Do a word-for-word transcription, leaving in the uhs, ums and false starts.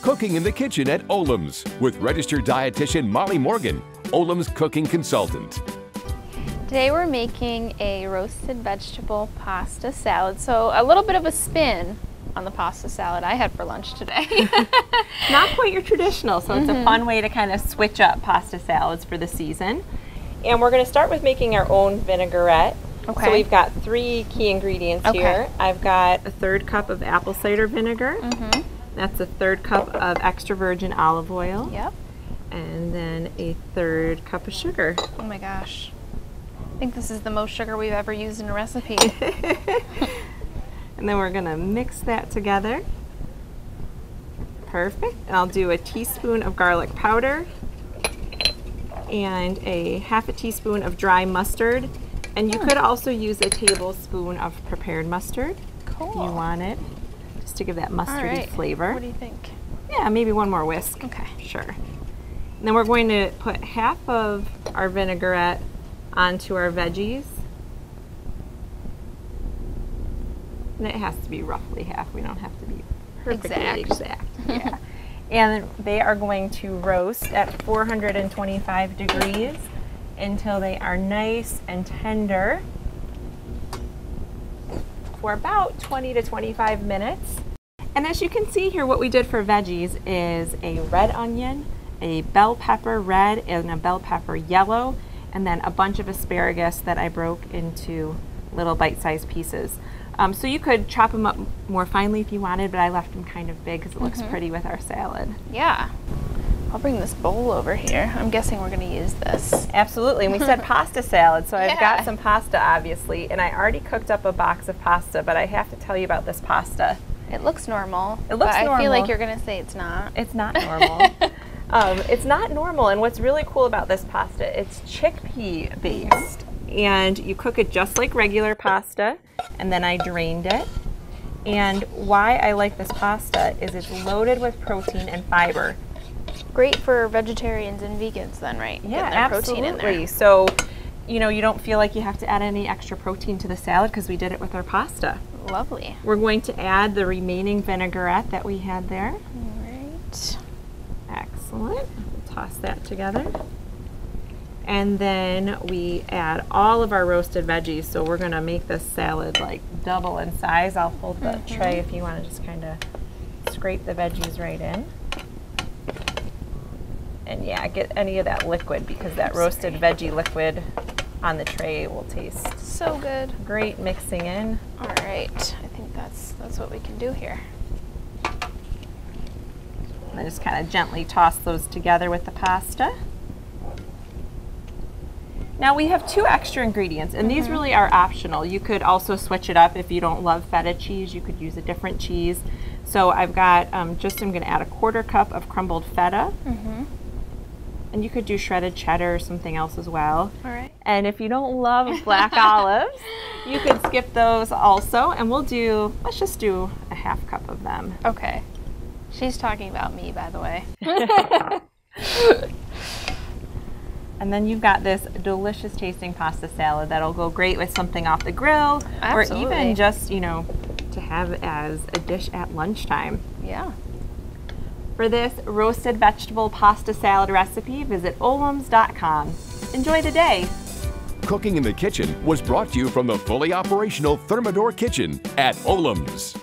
Cooking in the Kitchen at Olam's with registered dietitian Molly Morgan, Olam's cooking consultant. Today we're making a roasted vegetable pasta salad. So a little bit of a spin on the pasta salad I had for lunch today. Not quite your traditional, so it's Mm-hmm. a fun way to kind of switch up pasta salads for the season. And we're going to start with making our own vinaigrette. Okay. So we've got three key ingredients Okay. here. I've got a third cup of apple cider vinegar. Mm-hmm. That's a third cup of extra virgin olive oil. Yep. And then a third cup of sugar. Oh my gosh. I think this is the most sugar we've ever used in a recipe. And then we're going to mix that together. Perfect. And I'll do a teaspoon of garlic powder and a half a teaspoon of dry mustard. And you could also use a tablespoon of prepared mustard Cool. if you want it, just to give that mustardy All right. flavor. What do you think? Yeah, maybe one more whisk. Okay. Sure. And then we're going to put half of our vinaigrette onto our veggies. And it has to be roughly half. We don't have to be perfectly Exact. exact. Yeah. And they are going to roast at four hundred twenty-five degrees until they are nice and tender for about twenty to twenty-five minutes. And as you can see here, what we did for veggies is a red onion, a bell pepper red, and a bell pepper yellow, and then a bunch of asparagus that I broke into little bite-sized pieces. Um, so you could chop them up more finely if you wanted, but I left them kind of big because it looks Mm-hmm. pretty with our salad. Yeah. I'll bring this bowl over here. I'm guessing we're going to use this. Absolutely, and we said pasta salad, so I've Yeah. got some pasta obviously, and I already cooked up a box of pasta, but I have to tell you about this pasta. It looks normal. It looks but I feel normal. like you're going to say it's not. It's not normal. um, it's not normal, and what's really cool about this pasta, it's chickpea based, and you cook it just like regular pasta, and then I drained it. And why I like this pasta is it's loaded with protein and fiber. Great for vegetarians and vegans then, right? Yeah, Getting their protein in absolutely. there. So, you know, you don't feel like you have to add any extra protein to the salad because we did it with our pasta. Lovely. We're going to add the remaining vinaigrette that we had there. All right. Excellent. Toss that together. And then we add all of our roasted veggies. So we're going to make this salad like double in size. I'll hold the Mm-hmm. tray if you want to just kind of scrape the veggies right in. And yeah, get any of that liquid because that roasted veggie liquid on the tray will taste So good. great mixing in. All right. I think that's that's what we can do here. And then just kind of gently toss those together with the pasta. Now we have two extra ingredients, and these really are optional. You could also switch it up if you don't love feta cheese. You could use a different cheese. So I've got um, just, I'm going to add a quarter cup of crumbled feta. Mm-hmm. And you could do shredded cheddar or something else as well. All right. And if you don't love black olives, you could skip those also. And we'll do, let's just do a half cup of them. Okay. She's talking about me, by the way. And then you've got this delicious tasting pasta salad that'll go great with something off the grill, Absolutely. or even just, you know, to have as a dish at lunchtime. Yeah. For this roasted vegetable pasta salad recipe, visit olams dot com. Enjoy the day. Cooking in the Kitchen was brought to you from the fully operational Thermador Kitchen at Olam's.